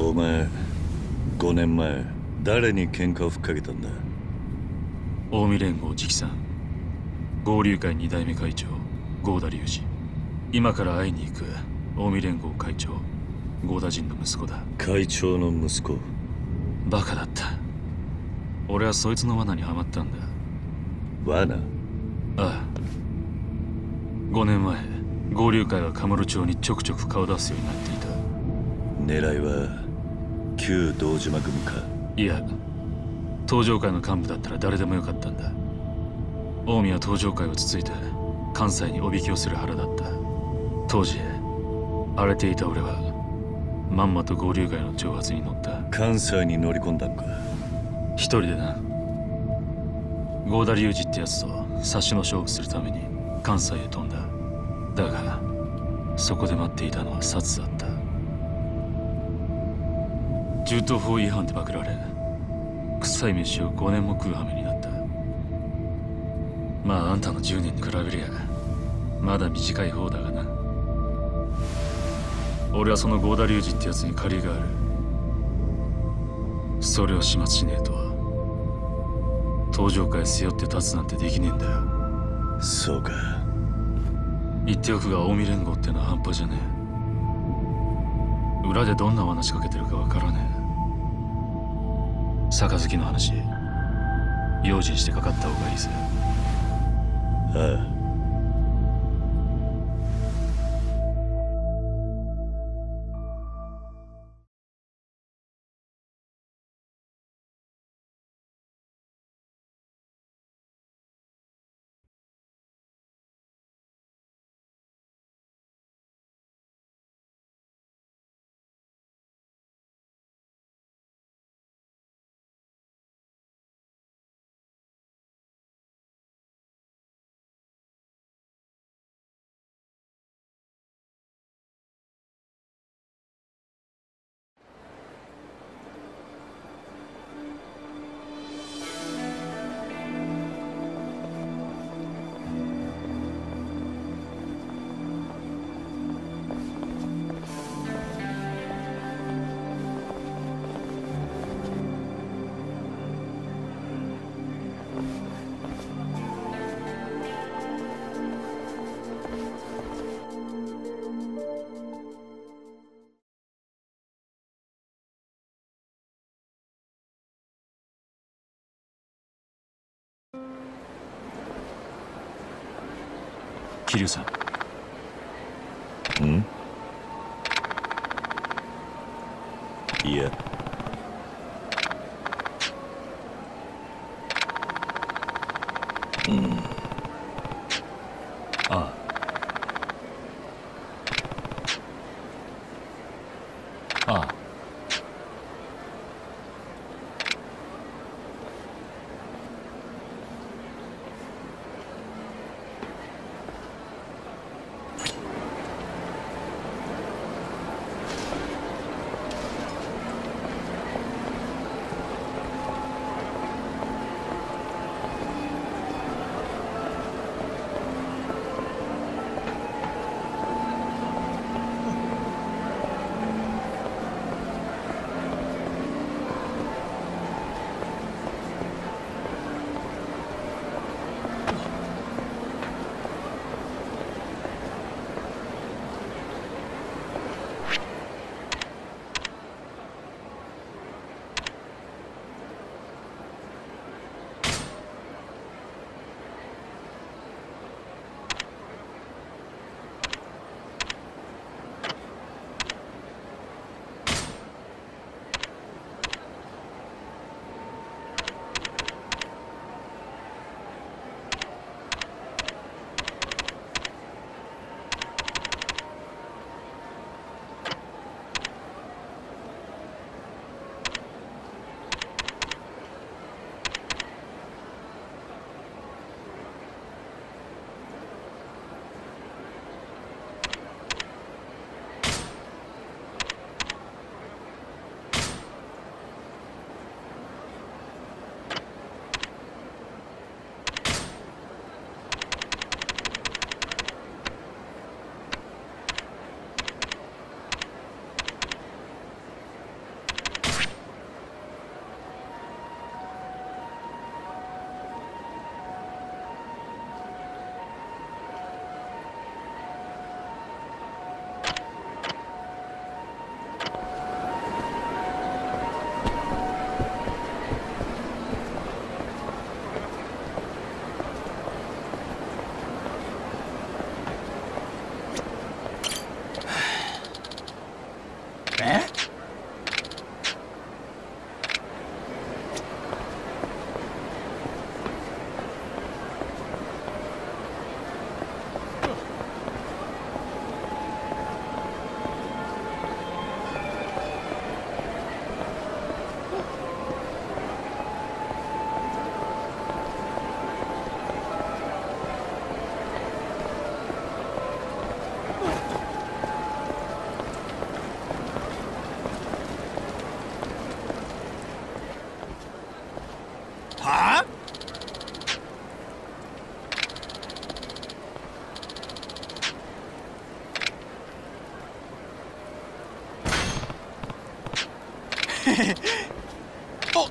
お前、5年前誰に喧嘩をふっかけたんだ？ 近江連合直参合流会2代目会長合田隆二。今から会いに行く近江連合会長合田陣の息子だ。 会長の息子。 バカだった。俺はそいつの罠にはまったんだ。 罠？ ああ。5年前合流会はカムロ町にちょくちょく顔出すようになっていた。 狙いは旧道島組か？ いや、東条会の幹部だったら誰でもよかったんだ。近江は東条会をつついて関西におびき寄せる腹だった。当時荒れていた俺はまんまと合流会の挑発に乗った。 関西に乗り込んだのか？ 一人でな。合田隆二ってやつと察しの勝負するために関西へ飛んだ。だがそこで待っていたのは殺だった。銃刀法違反でパクられ、臭い飯を5年も食う羽目になった。まああんたの10年に比べりゃまだ短い方だがな。俺はその合田隆二ってやつに借りがある。それを始末しねえと東条会背負って立つなんてできねえんだよ。 そうか。 言っておくが近江連合ってのは半端じゃねえ。裏でどんな罠仕掛けてるかわからねえ。杯の話用心してかかった方がいいぜ。 ああ。 桐生さん。 ん？いや。 ああ。ああ。 え？はあ？おっ。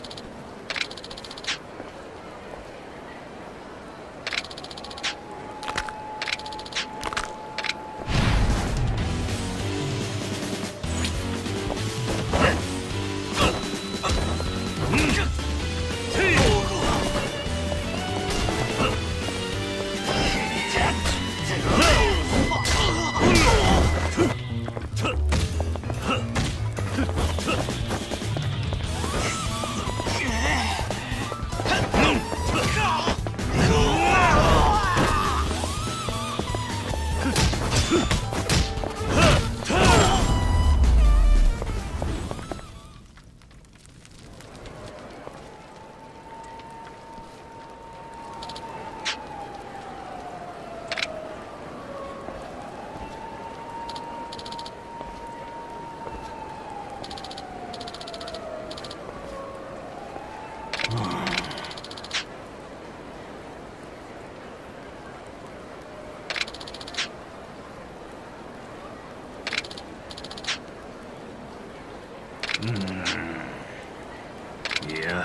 いや、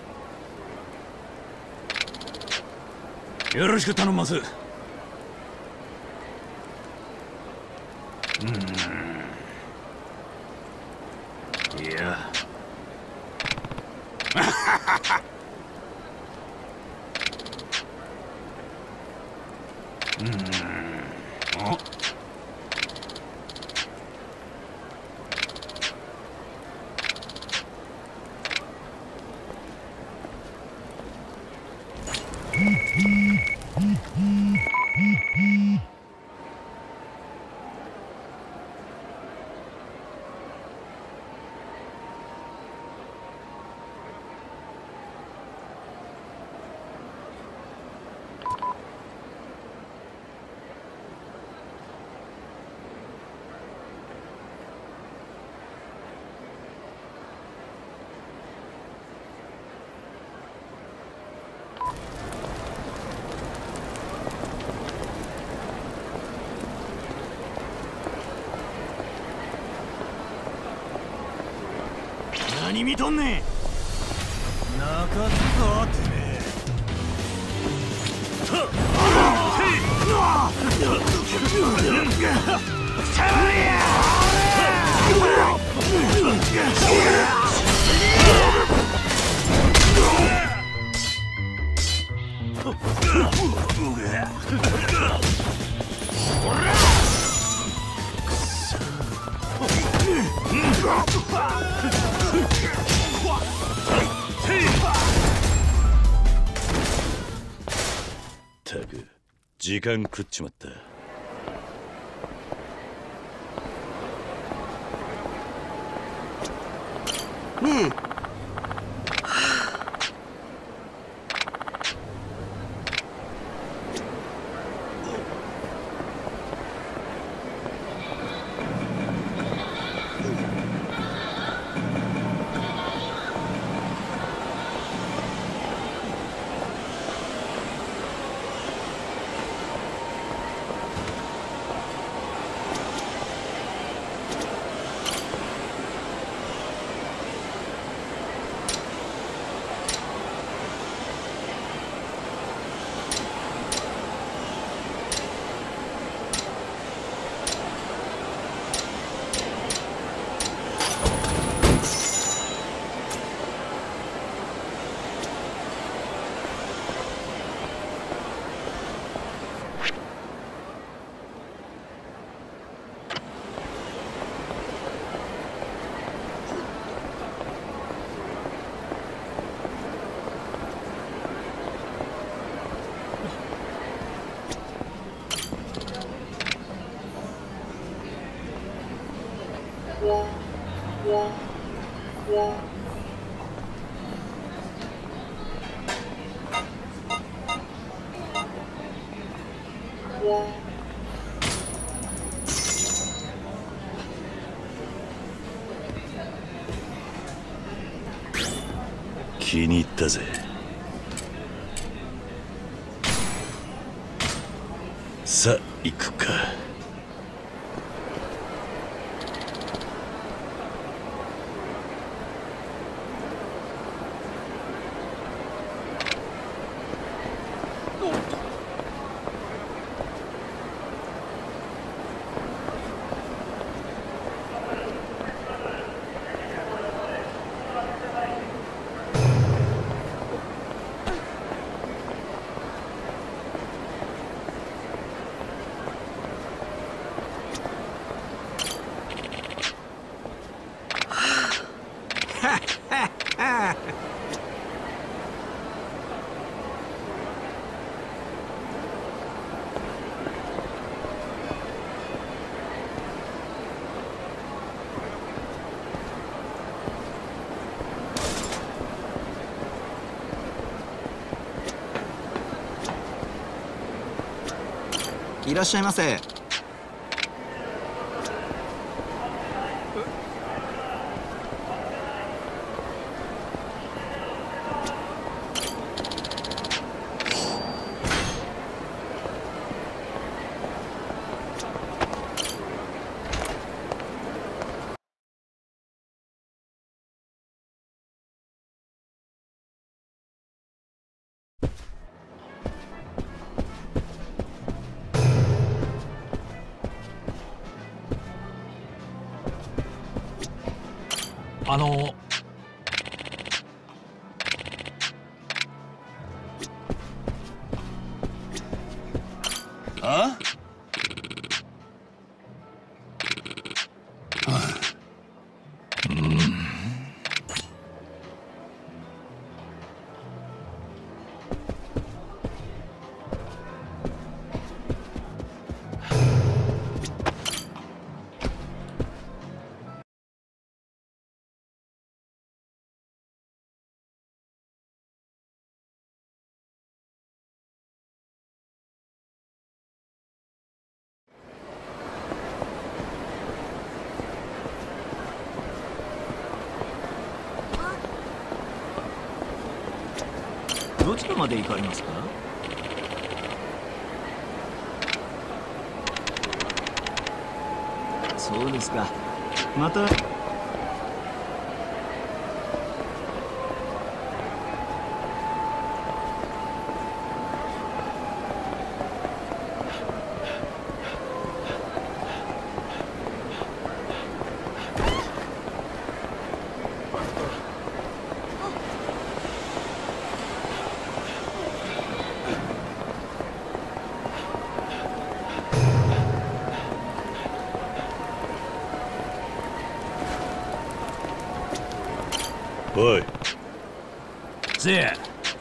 よろしく頼んます。いや。お。何見とんねん。泣かすぞてめえ。 たく時間食っちまった。 ねえ。 気に入ったぜ。さあ行くか。 いらっしゃいませ。 あ？ どちらまで行かれますか？そうですか。また。 おい。 せや。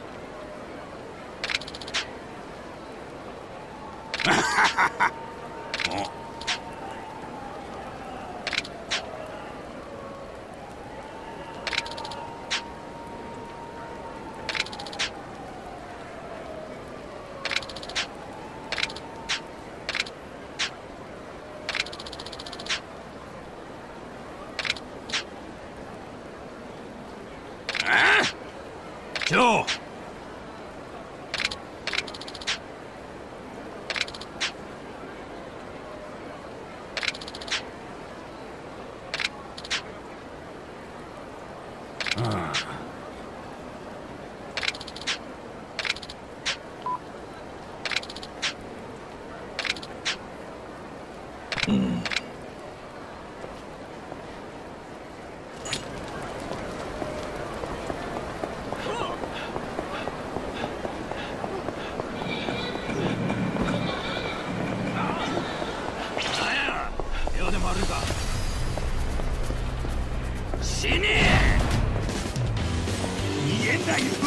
今日死ねえ。逃げんなよ。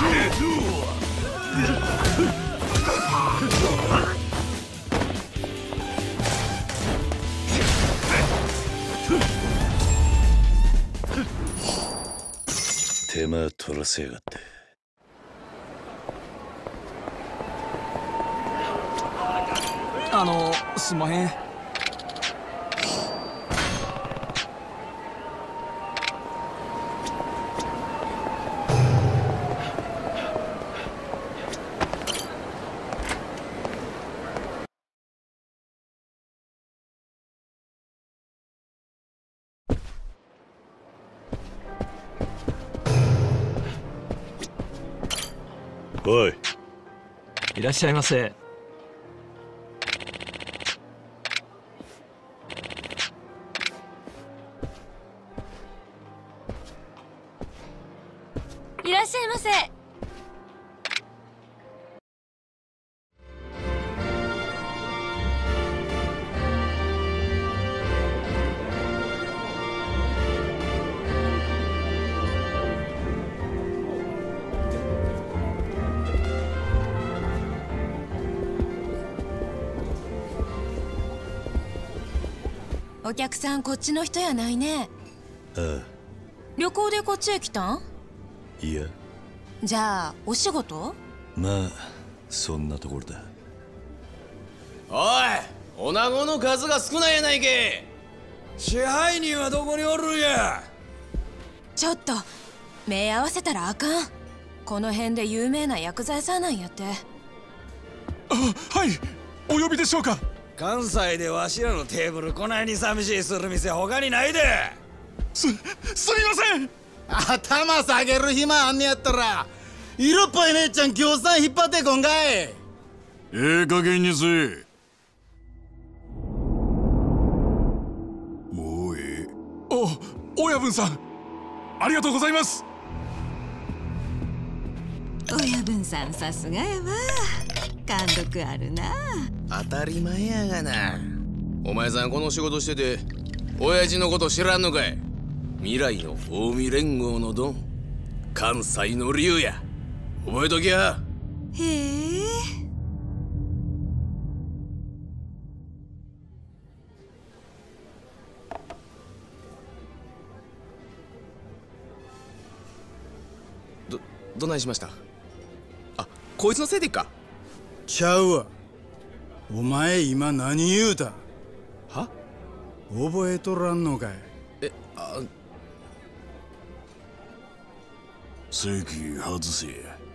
手間取らせやがって。 すんまへん。 おい、 いらっしゃいませ。 いらっしゃいませ。お客さんこっちの人やないね。 ああ、 旅行でこっちへ来たん？ いや、 じゃあお仕事？ まあそんなところだ。 おい、女子の数が少ないやないけ。支配人はどこにおるんや。 ちょっと目合わせたらあかん。この辺で有名な薬剤さんなんやって。 はい、お呼びでしょうか。 関西でわしらのテーブルこないに寂しいする店他にないで。 すみません。 頭下げる暇あんねやったら色っぽい姉ちゃん協賛引っ張ってこんかい。 ええ加減にせえ。もうええ。親分さん、ありがとうございます。 親分さんさすがやわ。貫禄あるな。 当たり前やがな。お前さんこの仕事してて親父のこと知らんのかい。未来の近江連合のドン、関西の龍や。覚えときや。 へえ。 どないしました？あ、こいつのせいでっか。 ちゃうわ。お前今何言うた？ は？ 覚えとらんのかい。 席外せ。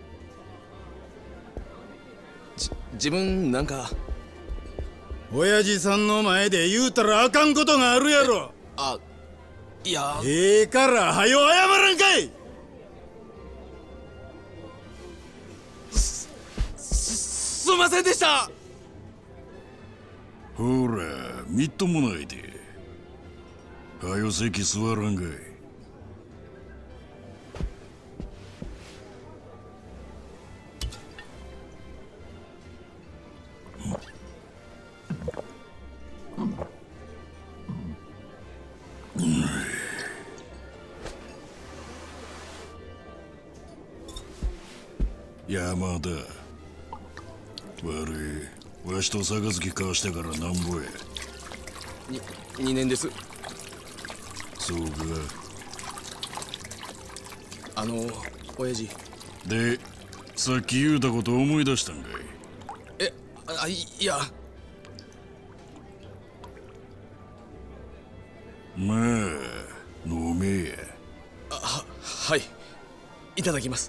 自分なんか。 親父さんの前で言うたらあかんことがあるやろ。 いや。 ええからはよ謝らんかい。 すんませんでした。 ほら、みっともないで。はよ席座らんかい。山田、悪い、わしと杯交わしてからなんぼや。 2年です。 そうか。 親父。 で、さっき言うたこと思い出したんかい。 いや。 まあ、飲めや。 はい、いただきます。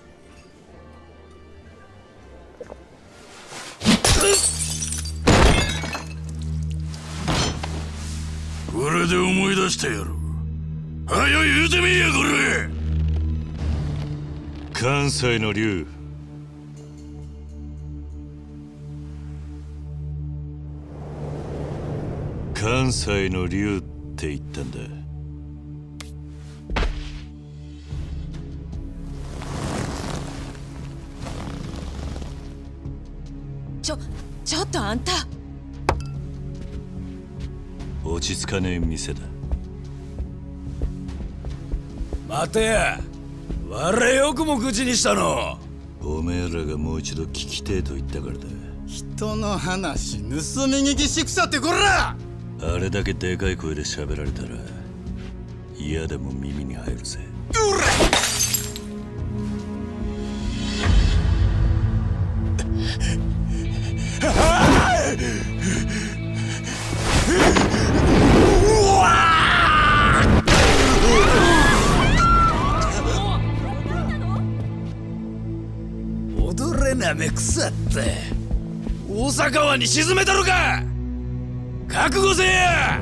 これで思い出したやろ。はよ言うてみいやこれ。 関西の龍、関西の龍って言ったんだ。 ちょっとあんた。 落ち着かねえ店だ。 待てや。我よくも口にしたの。 おめえらがもう一度聞きてえと言ったからだ。 人の話盗み聞きしくさってこら。 あれだけでかい声で喋られたら嫌でも耳に入るぜ。 うら踊れなめくさって大阪湾に沈めたのか。覚悟せや。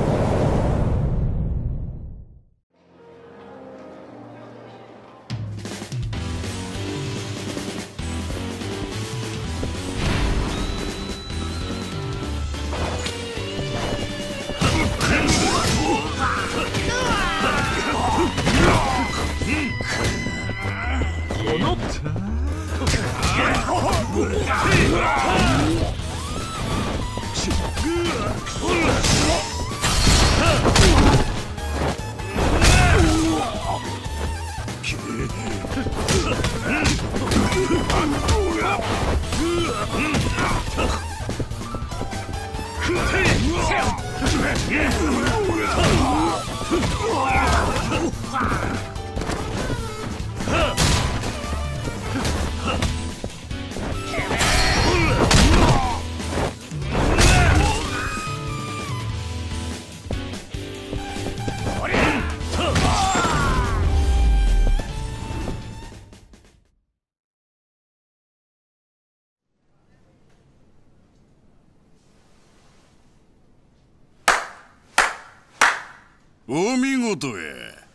お見事や。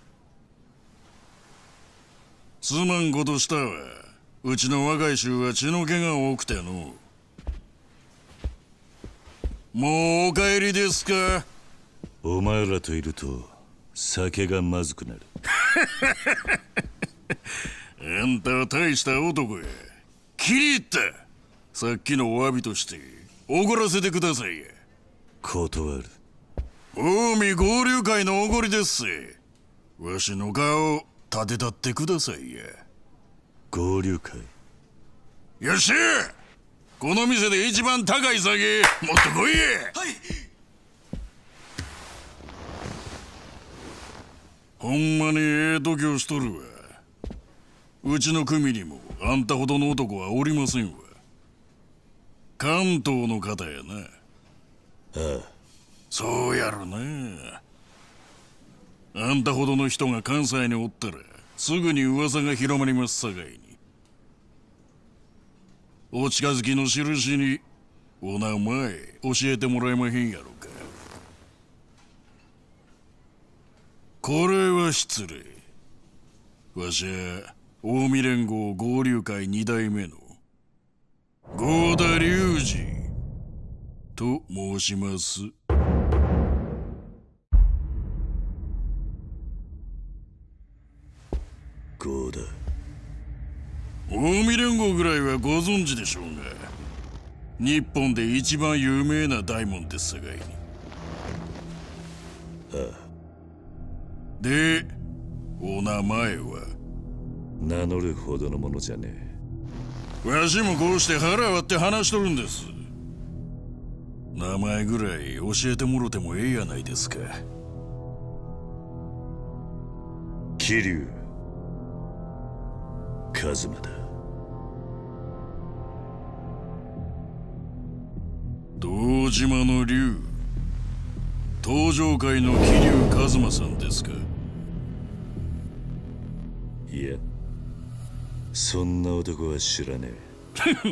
すまんことしたわ。うちの若い衆は血の気が多くての。もうお帰りですか。 お前らといると酒がまずくなる。 あんたは大した男や。気に入った。さっきのお詫びとしておごらせてくださいや。 断る。 近江合流会のおごりですせ。わしの顔立てたってくださいや。 合流会。 よっしゃ、この店で一番高い酒持ってこいや。 はい。 ほんまにええ度胸しとるわ。うちの組にもあんたほどの男はおりませんわ。関東の方やな。 ああ、 そうやろな。あんたほどの人が関西におったらすぐに噂が広まりますさかいに。お近づきの印にお名前教えてもらえまへんやろか。これは失礼。わしは近江連合合流会2代目の合田隆二と申します。 合田。 近江連合ぐらいはご存知でしょうが、日本で一番有名な大門ですさかいに。 ああ。 で、お名前は。 名乗るほどのものじゃねえ。わしもこうして腹割って話しとるんです。名前ぐらい教えてもろてもええやないですか。 桐生一馬だ。 堂島の竜、東上界の桐生一馬さんですか。 いや、そんな男は知らねえ。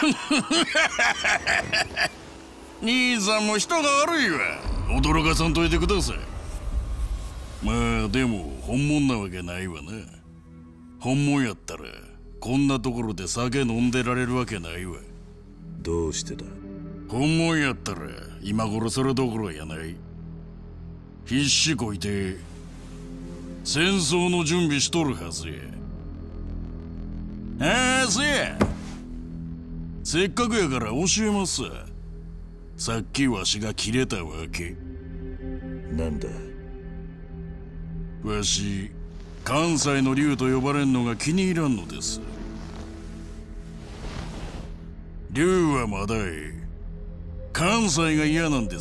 兄さんも人が悪いわ。驚かさんといてください。まあでも本物なわけないわな。本物やったらこんなところで酒飲んでられるわけないわ。 どうしてだ。 本物やったら今頃それどころやない。必死こいて戦争の準備しとるはずや。ああ、せや。せっかくやから教えますわ。さっきわしが切れたわけ。 なんだ。 わし関西の竜と呼ばれんのが気に入らんのです。 竜はまだ関西が嫌なんです。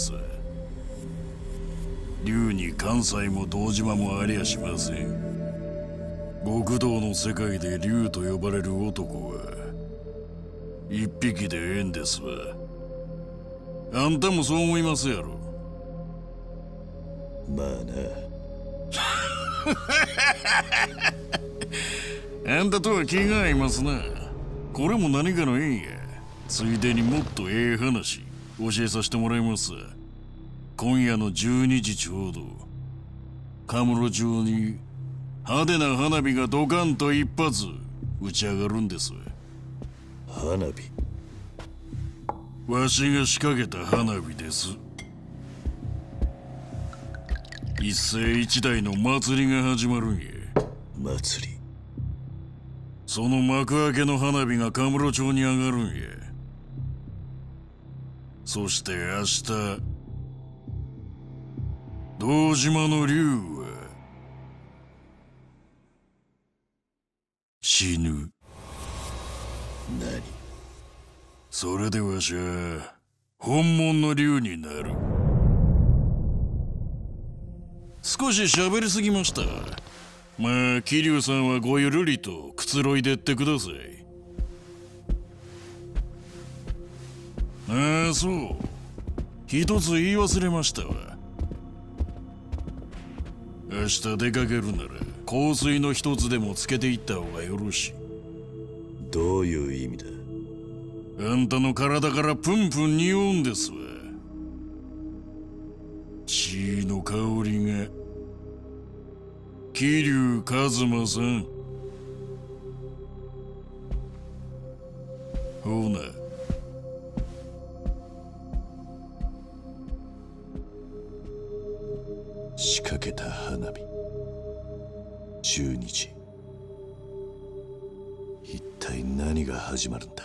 竜に関西も堂島もありゃしません。極道の世界で竜と呼ばれる男は一匹でええんですわ。あんたもそう思いますやろ。 まあな。あんたとは気が合いますな。これも何かの縁や。ついでにもっとええ話教えさせてもらいます。今夜の12時ちょうどカムロ町に派手な花火がドカンと一発打ち上がるんです。 花火。 わしが仕掛けた花火です。一世一代の祭りが始まるんや。 祭り。 その幕開けの花火がカムロ町に上がるんや。そして明日堂島の竜は死ぬ。 何？ それでわしは本物の竜になる。少し喋りすぎました。まあ桐生さんはごゆるりとくつろいでってください。ああ、そう、一つ言い忘れましたわ。明日出かけるなら香水の一つでもつけていった方がよろしい。 どういう意味だ？ あんたの体からプンプン匂うんですわ。血の香りが。桐生一馬さん。ほな。 仕掛けた花火。12時。一体何が始まるんだ？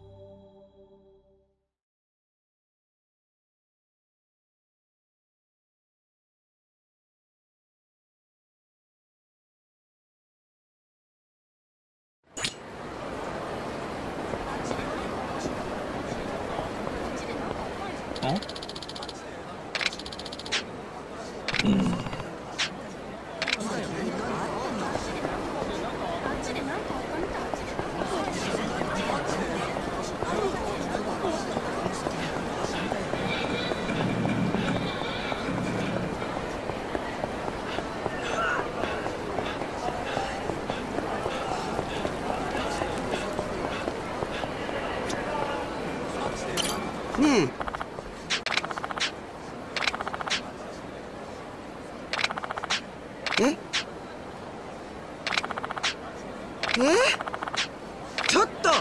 ちょっと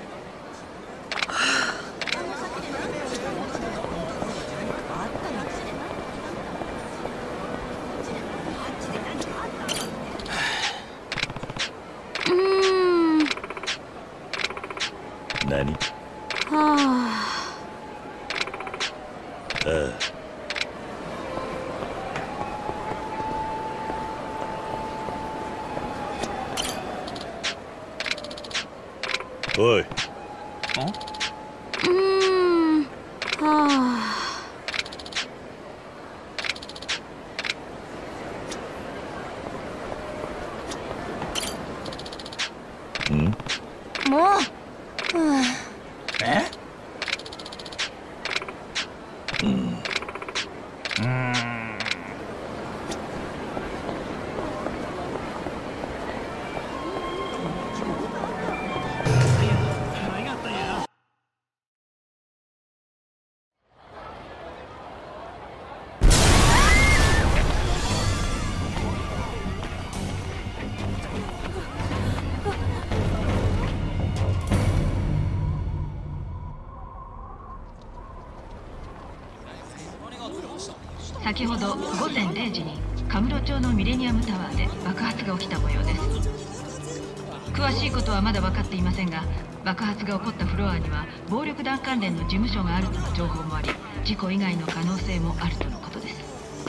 何？ はあ。 ああ。おい。 はあ。もう。 先ほど午前0時にカムロ町のミレニアムタワーで爆発が起きた模様です。詳しいことはまだ分かっていませんが、爆発が起こったフロアには暴力団関連の事務所があるとの情報もあり、事故以外の可能性もあるとのことです。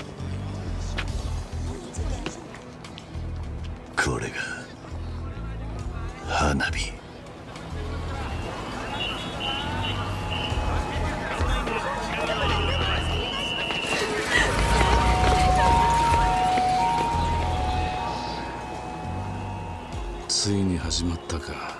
これが花火。 ついに始まったか。